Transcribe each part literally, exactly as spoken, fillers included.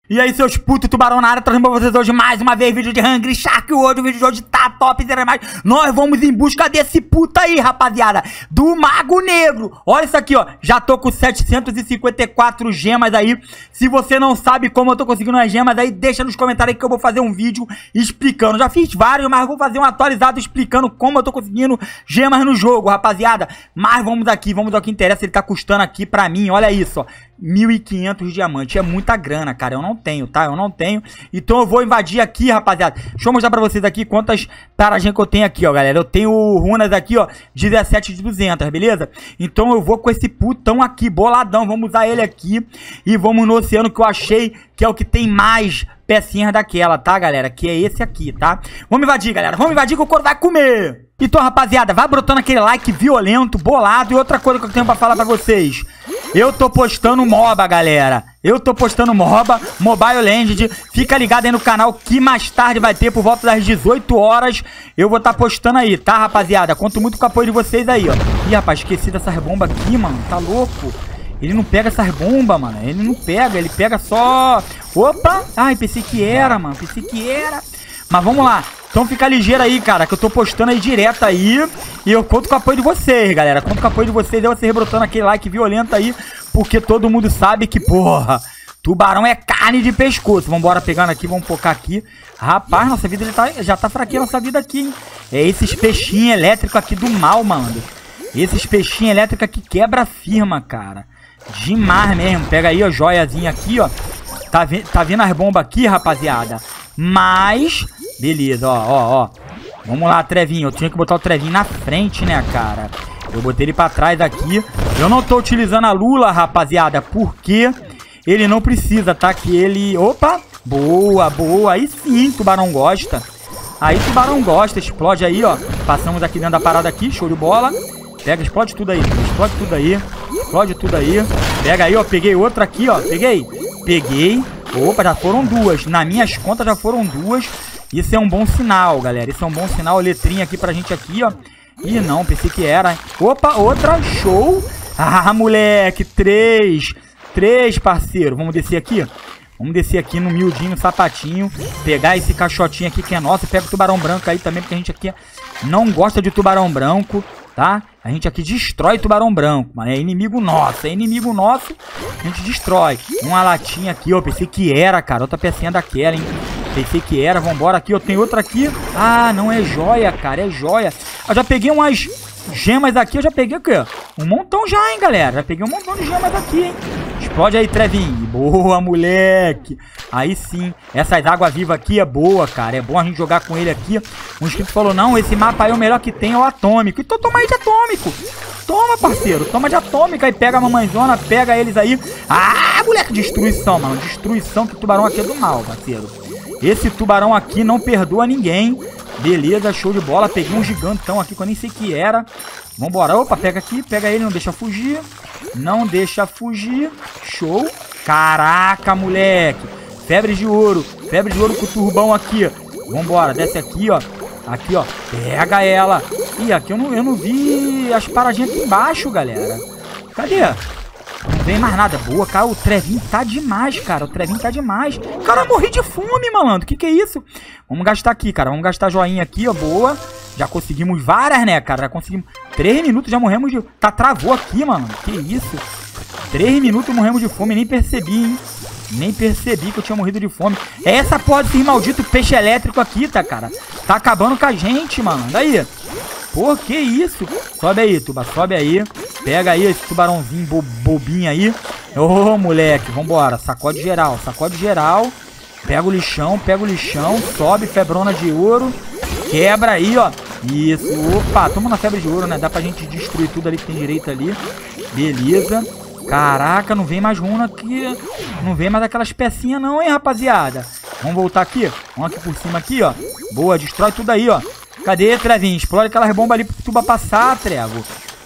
E aí, seus putos, tubarão na área, trazendo pra vocês hoje mais uma vez vídeo de Hungry Shark. Hoje o vídeo de hoje tá top, será mais. Nós vamos em busca desse puta aí, rapaziada, do Mago Negro. Olha isso aqui, ó, já tô com setecentos e cinquenta e quatro gemas aí. Se você não sabe como eu tô conseguindo as gemas aí, deixa nos comentários aí que eu vou fazer um vídeo explicando. Já fiz vários, mas vou fazer um atualizado explicando como eu tô conseguindo gemas no jogo, rapaziada. Mas vamos aqui, vamos ao que interessa. Ele tá custando aqui pra mim, olha isso, ó, mil e quinhentos diamantes. É muita grana, cara, eu não tenho, tá? Eu não tenho. Então eu vou invadir aqui, rapaziada. Deixa eu mostrar pra vocês aqui quantas paragens que eu tenho aqui, ó, galera. Eu tenho runas aqui, ó, dezessete de duzentos, beleza? Então eu vou com esse putão aqui, boladão. Vamos usar ele aqui e vamos no oceano que eu achei que é o que tem mais pecinhas daquela, tá, galera? Que é esse aqui, tá? Vamos invadir, galera. Vamos invadir que o couro vai comer. Então, rapaziada, vai brotando aquele like violento, bolado. E outra coisa que eu tenho pra falar pra vocês. Eu tô postando MOBA, galera. Eu tô postando MOBA, Mobile Legends. Fica ligado aí no canal que mais tarde vai ter, por volta das dezoito horas. Eu vou tá postando aí, tá, rapaziada? Conto muito com o apoio de vocês aí, ó. Ih, rapaz, esqueci dessas bombas aqui, mano. Tá louco? Ele não pega essas bombas, mano. Ele não pega, ele pega só... Opa! Ai, pensei que era, mano. Pensei que era. Mas vamos lá. Então fica ligeiro aí, cara, que eu tô postando aí direto aí. E eu conto com o apoio de vocês, galera. Conto com o apoio de vocês. É você rebrotando aquele like violento aí. Porque todo mundo sabe que, porra, tubarão é carne de pescoço. Vambora pegando aqui, vamos focar aqui. Rapaz, nossa vida ele tá, já tá fraquinha nossa vida aqui, hein? É esses peixinhos elétricos aqui do mal, mano. Esses peixinhos elétricos aqui quebra a firma, cara. Demais mesmo. Pega aí, ó, joiazinha aqui, ó. Tá, vi tá vendo as bombas aqui, rapaziada? Mas... beleza, ó, ó, ó. Vamos lá, Trevinho. Eu tinha que botar o Trevinho na frente, né, cara? Eu botei ele pra trás aqui. Eu não tô utilizando a Lula, rapaziada, porque ele não precisa, tá? Que ele... Opa! Boa, boa. Aí sim, tubarão gosta. Aí tubarão gosta. Explode aí, ó. Passamos aqui dentro da parada aqui. Show de bola. Pega, explode tudo aí. Explode tudo aí. Explode tudo aí. Pega aí, ó. Peguei outra aqui, ó. Peguei. Peguei. Opa, já foram duas. Nas minhas contas já foram duas. Isso é um bom sinal, galera. Isso é um bom sinal. Letrinha aqui pra gente aqui, ó. Ih, não, pensei que era, hein? Opa, outra. Show. Ah, moleque. Três. Três, parceiro. Vamos descer aqui. Vamos descer aqui no miudinho, sapatinho. Pegar esse caixotinho aqui que é nosso. Pega o tubarão branco aí também, porque a gente aqui não gosta de tubarão branco, tá? A gente aqui destrói tubarão branco, mano. É inimigo nosso. É inimigo nosso. A gente destrói. Uma latinha aqui, ó. Pensei que era, cara. Outra pecinha daquela, hein? Pensei que era. Vambora aqui, ó. Tem outra aqui. Ah, não é joia, cara. É joia. Eu já peguei umas gemas aqui. Eu já peguei o quê? Um montão já, hein, galera. Já peguei um montão de gemas aqui, hein? Explode aí, Trevinho. Boa, moleque. Aí sim. Essas águas vivas aqui é boa, cara. É bom a gente jogar com ele aqui. Um inscrito falou, não, esse mapa aí é o melhor que tem, é o atômico. Então toma aí de atômico. Toma, parceiro. Toma de atômica. Aí pega a mamãezona, pega eles aí. Ah, moleque. Destruição, mano. Destruição, que o tubarão aqui é do mal, parceiro. Esse tubarão aqui não perdoa ninguém. Beleza, show de bola. Peguei um gigantão aqui que eu nem sei que era. Vambora. Opa, pega aqui. Pega ele, não deixa fugir. Não deixa fugir. Show. Caraca, moleque. Febre de ouro. Febre de ouro com o turbão aqui. Vambora, desce aqui, ó. Aqui, ó. Pega ela. Ih, aqui eu não, eu não vi as paradinhas aqui embaixo, galera. Cadê? Não vem mais nada. Boa, cara. O Trevinho tá demais, cara. O Trevinho tá demais. Cara, eu morri de fome, malandro. Que que é isso? Vamos gastar aqui, cara. Vamos gastar joinha aqui, ó. Boa. Já conseguimos várias, né, cara? Já conseguimos... Três minutos já morremos de... Tá, travou aqui, mano. Que isso? Três minutos morremos de fome. Nem percebi, hein? Nem percebi que eu tinha morrido de fome. É essa porra desse maldito peixe elétrico aqui, tá, cara? Tá acabando com a gente, mano. Daí. Pô, que isso? Sobe aí, tuba. Sobe aí. Pega aí esse tubarãozinho bo bobinho aí. Ô, oh, moleque. Vambora. Sacode geral. Sacode geral. Pega o lixão. Pega o lixão. Sobe. Febrona de ouro. Quebra aí, ó. Isso. Opa. Toma na febre de ouro, né? Dá pra gente destruir tudo ali que tem direito ali. Beleza. Caraca, não vem mais runa aqui. Não vem mais aquelas pecinhas não, hein, rapaziada. Vamos voltar aqui. Vamos aqui por cima aqui, ó. Boa. Destrói tudo aí, ó. Cadê, Trevinho? Explode aquelas bombas ali pro tuba passar, Trevo.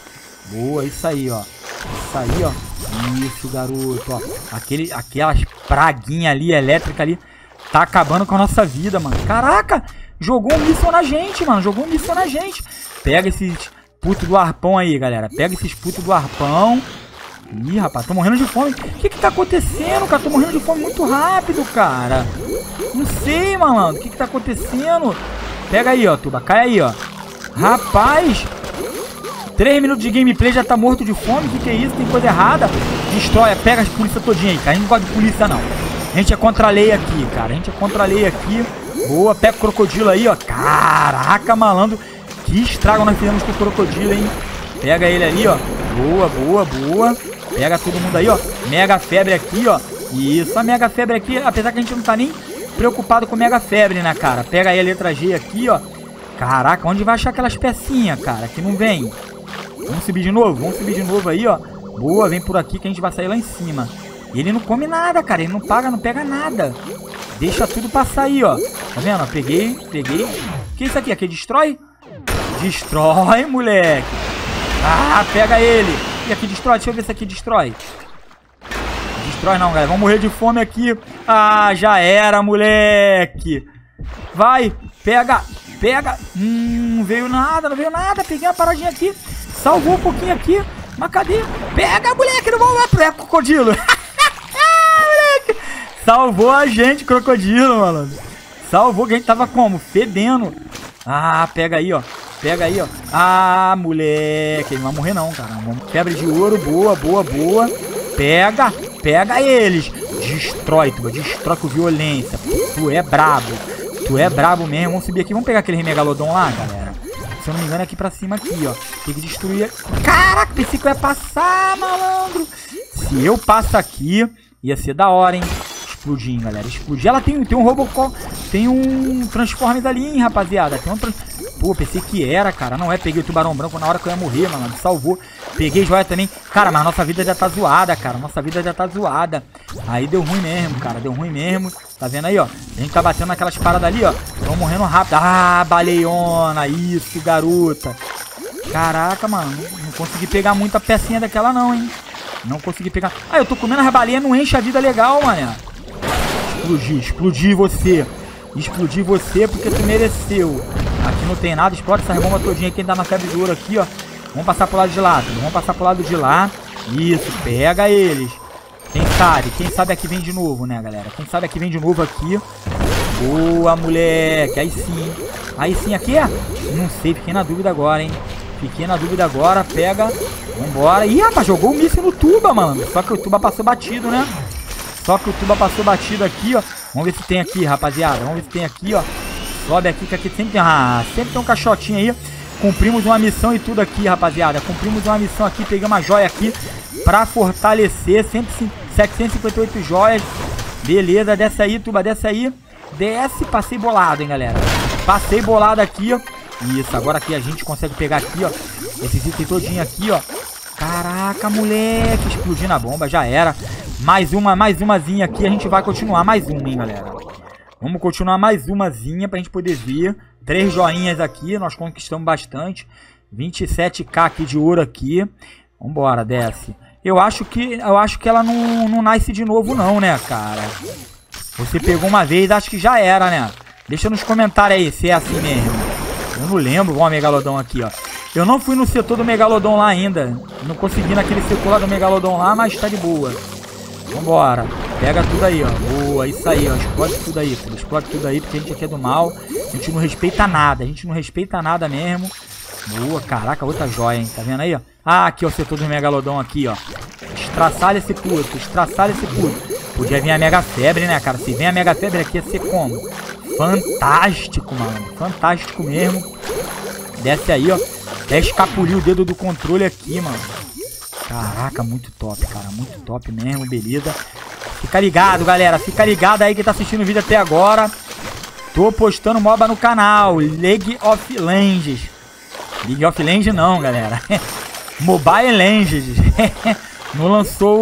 Boa, isso aí, ó. Isso aí, ó. Isso, garoto, ó. Aquele, aquelas praguinhas ali, elétrica ali. Tá acabando com a nossa vida, mano. Caraca! Jogou um míssil na gente, mano. Jogou um míssil na gente. Pega esses putos do arpão aí, galera. Pega esses putos do arpão. Ih, rapaz, tô morrendo de fome. O que que tá acontecendo, cara? Tô morrendo de fome muito rápido, cara. Não sei, malandro. O que que tá acontecendo? Pega aí, ó, Tuba. Cai aí, ó. Rapaz. Três minutos de gameplay já tá morto de fome. O que que é isso? Tem coisa errada. Destrói. Pega as polícias todinha aí, cara. A gente não gosta de polícia, não. A gente é contra a lei aqui, cara. A gente é contra a lei aqui. Boa. Pega o crocodilo aí, ó. Caraca, malandro. Que estrago nós fizemos com o crocodilo, hein? Pega ele ali, ó. Boa, boa, boa. Pega todo mundo aí, ó. Mega febre aqui, ó. Isso, a mega febre aqui. Apesar que a gente não tá nem preocupado com mega febre, né, cara? Pega aí a letra G aqui, ó. Caraca, onde vai achar aquelas pecinhas, cara? Que não vem. Vamos subir de novo? Vamos subir de novo aí, ó. Boa, vem por aqui que a gente vai sair lá em cima. Ele não come nada, cara. Ele não paga, não pega nada. Deixa tudo passar aí, ó. Tá vendo? Peguei, peguei. O que é isso aqui? Aqui destrói? Destrói, moleque. Ah, pega ele. E aqui destrói. Deixa eu ver se aqui destrói. Destrói não, galera. Vamos morrer de fome aqui. Ah, já era, moleque. Vai. Pega. Pega. Hum, não veio nada, não veio nada. Peguei uma paradinha aqui. Salvou um pouquinho aqui. Mas cadê? Pega, moleque. Não vamos lá. É crocodilo. Moleque. Salvou a gente, crocodilo, mano. Salvou que a gente tava como? Fedendo. Ah, pega aí, ó. Pega aí, ó. Ah, moleque. Ele não vai morrer não, cara. Febre de ouro. Boa, boa, boa. Pega. Pega eles. Destrói, tu. Destrói com violência. Tu é brabo. Tu é brabo mesmo. Vamos subir aqui. Vamos pegar aquele megalodon lá, galera. Se eu não me engano, é aqui pra cima aqui, ó. Tem que destruir. Caraca, pensei que eu ia passar, malandro. Se eu passo aqui, ia ser da hora, hein. Explodir, galera. Explodir. Ela tem, tem um Robocop. Tem um Transformers ali, hein, rapaziada. Tem um Transformers. Pô, pensei que era, cara. Não é, peguei o tubarão branco na hora que eu ia morrer, mano. Salvou. Peguei joia também. Cara, mas nossa vida já tá zoada, cara. Nossa vida já tá zoada. Aí deu ruim mesmo, cara. Deu ruim mesmo. Tá vendo aí, ó? A gente tá batendo naquelas paradas ali, ó. Tão morrendo rápido. Ah, baleiona. Isso, garota. Caraca, mano. Não consegui pegar muita pecinha daquela não, hein. Não consegui pegar. Ah, eu tô comendo as baleias. Não enche a vida legal, mané. Explodir. Explodir você. Explodir você porque tu mereceu. Aqui não tem nada, explode essa bomba todinha aqui, ainda na febre de ouro aqui, ó. Vamos passar pro lado de lá, tudo. Vamos passar pro lado de lá. Isso, pega eles. Quem sabe, quem sabe aqui vem de novo, né, galera? Quem sabe aqui vem de novo aqui. Boa, moleque. Aí sim. Aí sim, aqui é? Não sei, fiquei na dúvida agora, hein. Fiquei na dúvida agora, pega. Vambora. Ih, rapaz, jogou o míssil no tuba, mano. Só que o tuba passou batido, né? Só que o tuba passou batido aqui, ó. Vamos ver se tem aqui, rapaziada. Vamos ver se tem aqui, ó. Sobe aqui, que aqui sempre tem, ah, sempre tem um caixotinho aí. Cumprimos uma missão e tudo aqui, rapaziada. Cumprimos uma missão aqui, pegamos uma joia aqui pra fortalecer. setecentos e cinquenta e oito joias. Beleza, desce aí, tuba, desce aí. Desce, passei bolado, hein, galera. Passei bolado aqui, ó. Isso, agora aqui a gente consegue pegar aqui, ó. Esses itens todinho aqui, ó. Caraca, moleque, explodindo a bomba, já era. Mais uma, mais umazinha aqui, a gente vai continuar. Mais uma, hein, galera. Vamos continuar mais umazinha pra gente poder ver. Três joinhas aqui, nós conquistamos bastante. vinte e sete k aqui de ouro aqui. Vambora, desce. Eu acho que, eu acho que ela não, não nasce de novo não, né, cara? Você pegou uma vez, acho que já era, né? Deixa nos comentários aí se é assim mesmo. Eu não lembro. Vamos, Megalodon aqui, ó. Eu não fui no setor do Megalodon lá ainda. Não consegui naquele setor lá do Megalodon lá, mas tá de boa. Vambora. Pega tudo aí, ó. Boa, isso aí, ó. Explode tudo aí, filho. Explode tudo aí, porque a gente aqui é do mal. A gente não respeita nada. A gente não respeita nada mesmo. Boa, caraca, outra joia, hein. Tá vendo aí, ó? Ah, aqui, ó, o setor do Megalodon aqui, ó. Estraçalha esse puto. Estraçalha esse puto. Podia vir a Mega Febre, né, cara? Se vem a Mega Febre aqui, ia ser como? Fantástico, mano. Fantástico mesmo. Desce aí, ó. Até escapuliu o dedo do controle aqui, mano. Caraca, muito top, cara. Muito top mesmo, beleza. Fica ligado, galera. Fica ligado aí que tá assistindo o vídeo até agora. Tô postando MOBA no canal. League of Legends. League of Legends não, galera. Mobile Legends. Não lançou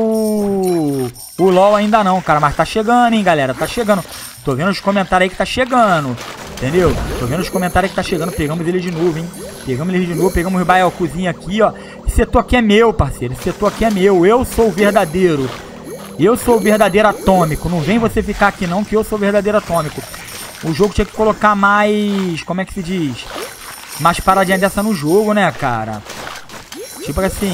o... o LOL ainda não, cara. Mas tá chegando, hein, galera. Tá chegando. Tô vendo os comentários aí que tá chegando. Entendeu? Tô vendo os comentários que tá chegando. Pegamos ele de novo, hein. Pegamos ele de novo. Pegamos o Baialcuzinho aqui, ó. Esse setor aqui é meu, parceiro. Esse setor aqui é meu. Eu sou o verdadeiro. Eu sou o verdadeiro atômico. Não vem você ficar aqui não, que eu sou o verdadeiro atômico. O jogo tinha que colocar mais... Como é que se diz? Mais paradinha dessa no jogo, né, cara? Tipo assim...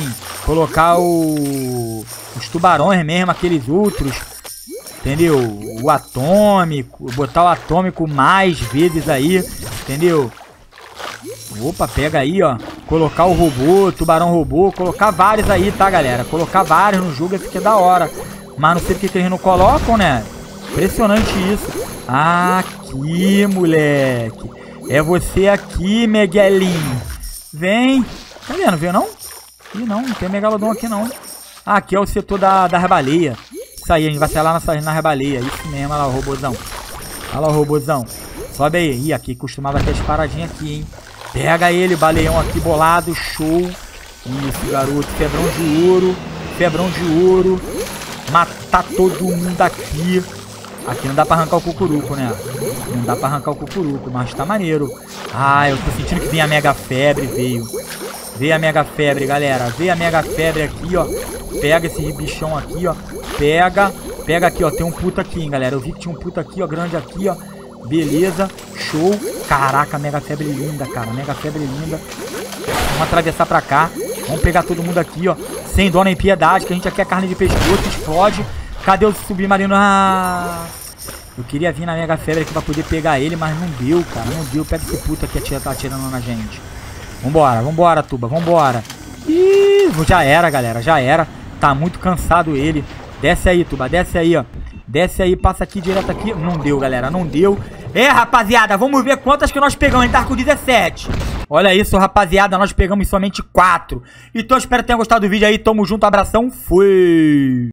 Colocar o... os tubarões mesmo, aqueles outros. Entendeu? O atômico. Botar o atômico mais vezes aí. Entendeu? Opa, pega aí, ó. Colocar o robô, tubarão robô. Colocar vários aí, tá, galera? Colocar vários no jogo, esse aqui é da hora. Mas não sei porque que eles não colocam, né? Impressionante isso. Aqui, moleque. É você aqui, Miguelinho. Vem. Cadê? Não veio, não? Ih, não. Não tem Megalodon aqui, não. Ah, aqui é o setor da, da baleia. Isso aí, a gente vai sair lá na, na baleia. Isso mesmo, olha lá o robôzão. Olha lá o robôzão. Sobe aí. Ih, aqui costumava ter as paradinhas aqui, hein? Pega ele, baleão aqui bolado. Show. Isso, garoto. Febrão de ouro. Febrão de ouro. Matar todo mundo aqui. Aqui não dá pra arrancar o cucuruco, né? Não dá pra arrancar o cucuruco, mas tá maneiro. Ah, eu tô sentindo que vem a mega febre, veio. Veio a mega febre, galera. Veio a mega febre aqui, ó. Pega esse bichão aqui, ó. Pega. Pega aqui, ó. Tem um puto aqui, hein, galera. Eu vi que tinha um puto aqui, ó. Grande aqui, ó. Beleza. Show. Caraca, mega febre linda, cara. Mega febre linda. Vamos atravessar pra cá. Vamos pegar todo mundo aqui, ó. Sem dó nem piedade, que a gente aqui é carne de pescoço. Explode. Cadê o submarino? Ah, eu queria vir na mega febre aqui pra poder pegar ele, mas não deu, cara. Não deu. Pega esse puto aqui que tá atirando na gente. Vambora, vambora, Tuba. Vambora. Ih, já era, galera. Já era. Tá muito cansado ele. Desce aí, Tuba. Desce aí, ó. Desce aí. Passa aqui, direto aqui. Não deu, galera. Não deu. É, rapaziada. Vamos ver quantas que nós pegamos. A gente tá com dezessete. Olha isso, rapaziada. Nós pegamos somente quatro. Então, espero que tenham gostado do vídeo aí. Tamo junto. Abração. Fui.